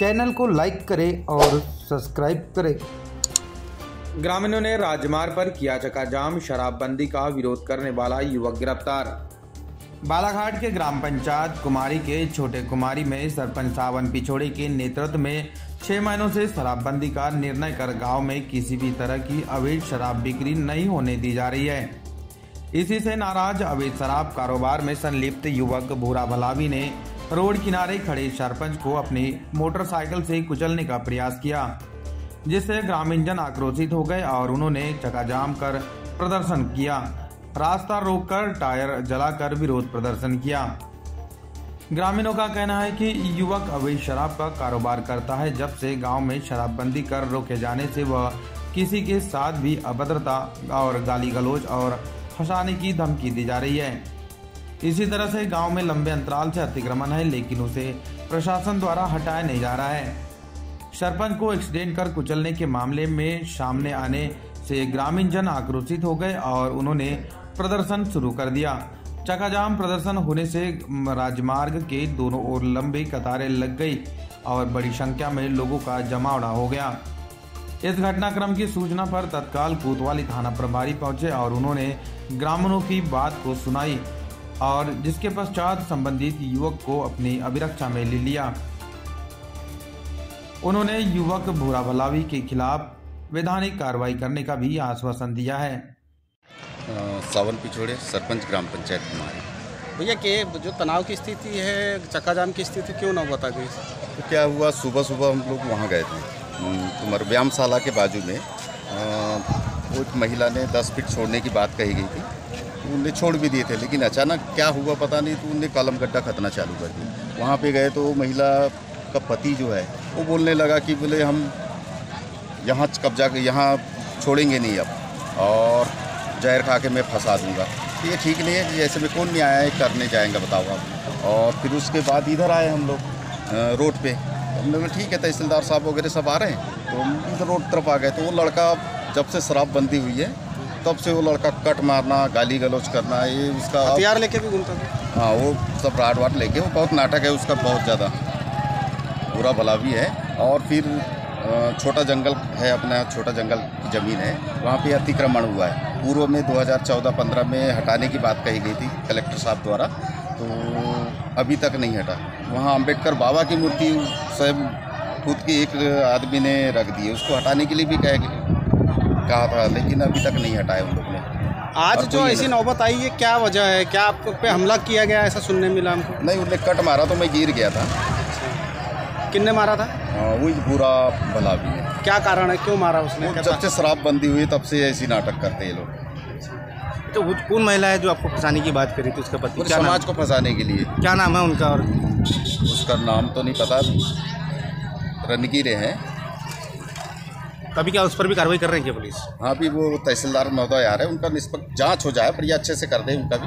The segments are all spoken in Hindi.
चैनल को लाइक करें और सब्सक्राइब करें। ग्रामीणों ने राजमार्ग पर किया चक्काजाम, शराबबंदी का विरोध करने वाला युवक गिरफ्तार। बालाघाट के ग्राम पंचायत कुमारी के छोटे कुमारी में सरपंच सावन पिछोड़े के नेतृत्व में 6 महीनों से शराबबंदी का निर्णय कर गांव में किसी भी तरह की अवैध शराब बिक्री नहीं होने दी जा रही है। इसी से नाराज अवैध शराब कारोबार में संलिप्त युवक भूरा भलावी ने रोड किनारे खड़े सरपंच को अपनी मोटरसाइकिल से कुचलने का प्रयास किया, जिससे ग्रामीणजन आक्रोशित हो गए और उन्होंने चक्काजाम कर प्रदर्शन किया। रास्ता रोककर टायर जलाकर विरोध प्रदर्शन किया। ग्रामीणों का कहना है कि युवक अवैध शराब का कारोबार करता है। जब से गांव में शराबबंदी कर रोके जाने से वह किसी के साथ भी अभद्रता और गाली गलौज और फंसाने की धमकी दी जा रही है। इसी तरह से गांव में लंबे अंतराल से अतिक्रमण है, लेकिन उसे प्रशासन द्वारा हटाया नहीं जा रहा है। सरपंच को एक्सीडेंट कर कुचलने के मामले में सामने आने से ग्रामीणजन आक्रोशित हो गए और उन्होंने प्रदर्शन शुरू कर दिया। चक्काजाम प्रदर्शन होने से राजमार्ग के दोनों ओर लंबी कतारें लग गई और बड़ी संख्या में लोगों का जमावड़ा हो गया। इस घटनाक्रम की सूचना पर तत्काल कोतवाली थाना प्रभारी पहुंचे और उन्होंने ग्रामीणों की बात को सुनाई और जिसके पश्चात संबंधित युवक को अपनी अभिरक्षा में ले लिया। उन्होंने युवक भूरा भलावी के खिलाफ वैधानिक कार्रवाई करने का भी आश्वासन दिया है। सावन पिछोड़े, सरपंच ग्राम पंचायत कुमारी। भैया के जो तनाव की स्थिति है, चक्काजाम की स्थिति क्यों ना बता गई? तो क्या हुआ, सुबह सुबह हम लोग वहाँ गए थे तुम्हारे व्यायामशाला के बाजू में। वो एक महिला ने 10 फीट छोड़ने की बात कही गई थी, तो उनने छोड़ भी दिए थे, लेकिन अचानक क्या हुआ पता नहीं, तो उनने कलम गड्ढा खतना चालू कर दिया। वहाँ पे गए तो महिला का पति जो है वो बोलने लगा कि बोले हम यहाँ कब्जा यहाँ छोड़ेंगे नहीं अब, और जहर खा के मैं फंसा दूंगा। तो ये ठीक नहीं है, ऐसे में कौन नहीं आया है करने जाएंगे बताओ आप। और फिर उसके बाद इधर आए हम लोग रोड पे, हमने कहा ठीक है तहसीलदार साहब वगैरह सब आ रहे हैं, तो हम इधर रोड तरफ आ गए। तो वो लड़का जब से शराबबंदी हुई है तब से वो लड़का कट मारना, गाली गलौज करना, ये उसका हथियार लेके भी घूमता था। हाँ, वो सब राड वाट लेके, वो बहुत नाटक है उसका, बहुत ज़्यादा बुरा भलावी है। और फिर छोटा जंगल है, अपना छोटा जंगल की ज़मीन है, वहाँ पे अतिक्रमण हुआ है। पूर्व में 2014-15 में हटाने की बात कही गई थी कलेक्टर साहब द्वारा, तो अभी तक नहीं हटा। वहाँ अम्बेडकर बाबा की मूर्ति स्वयं खुद की एक आदमी ने रख दी है, उसको हटाने के लिए भी कहा था, लेकिन अभी तक नहीं हटाया उन लोग ने। आज जो ऐसी नौबत आई है, क्या वजह है? क्या आप पे हमला किया गया, ऐसा सुनने मिला हमको? नहीं, उन्होंने कट मारा तो मैं गिर गया था। किसने मारा था? वही पूरा भलावी है। क्या कारण है, क्यों मारा उसने? जब से शराबबंदी हुई तब से ऐसी नाटक करते हैं लोग। तो कौन महिला है जो आपको फंसाने की बात करी थी? उसका पति? क्या समाज को फंसाने के लिए। क्या नाम है उनका? और उसका नाम तो नहीं पता, रनगीरे हैं। कभी क्या उस पर भी कार्रवाई कर रही है पुलिस? हाँ, भी वो तहसीलदार महोदय आ रहे हैं, उनका निष्पक्ष जांच हो जाए, बढ़िया अच्छे से कर दें उनका भी।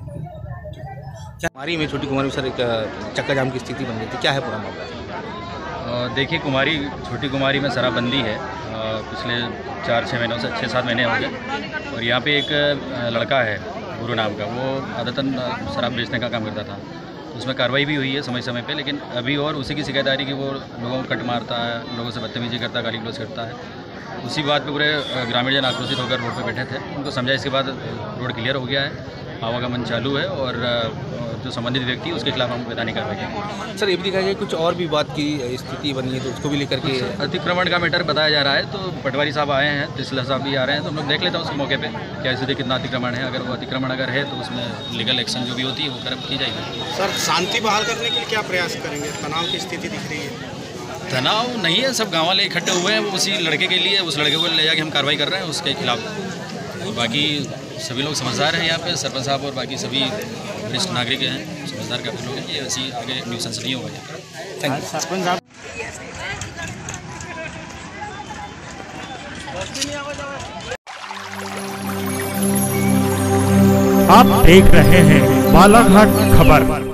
कुमारी में, छोटी कुमारी में सर एक चक्काजाम की स्थिति बन गई थी, क्या है पूरा मामला? देखिए, छोटी कुमारी में शराबबंदी है पिछले 4-6 महीनों से, 6-7 महीने हो गए। और यहाँ पे एक लड़का है गुरु नाम का, वो आदतन शराब बेचने का काम करता था। उसमें कार्रवाई भी हुई है समय समय पे, लेकिन अभी और उसी की शिकायत आ रही कि वो लोगों को कट मारता है, लोगों से बदतमीजी करता है, गाली गलौज करता है। उसी बात पे पूरे ग्रामीणजन आक्रोशित होकर रोड पे बैठे थे। उनको समझा, इसके बाद रोड क्लियर हो गया है, आवागमन चालू है और जो संबंधित व्यक्ति उसके खिलाफ हम वैधानिक कार्रवाई करेंगे। सर, ये भी दिखा जाए कुछ और भी बात की स्थिति बनी है, तो उसको भी लेकर के अतिक्रमण का मैटर बताया जा रहा है। तो पटवारी साहब आए हैं, तहसीलदार साहब भी आ रहे हैं, तो हम लोग देख लेते हैं उसके मौके पे क्या स्थिति, कितना अतिक्रमण है। अगर वो अतिक्रमण अगर है तो उसमें लीगल एक्शन जो भी होती है वो करप की जाएगी। सर, शांति बहाल करने के लिए क्या प्रयास करेंगे? तनाव की स्थिति दिख रही है। तनाव नहीं है, सब गाँव वाले इकट्ठे हुए हैं, वो उसी लड़के के लिए, उस लड़के को ले जाके हम कार्रवाई कर रहे हैं उसके खिलाफ। बाकी सभी लोग समझदार हैं यहाँ पे, सरपंच साहब और बाकी सभी वरिष्ठ नागरिक हैं, समझदार काफ़ी लोग हैं। ये ऐसी आगे न्यूसेंस नहीं होगा। थैंक यू सरपंच साहब। आप देख रहे हैं बालाघाट खबर।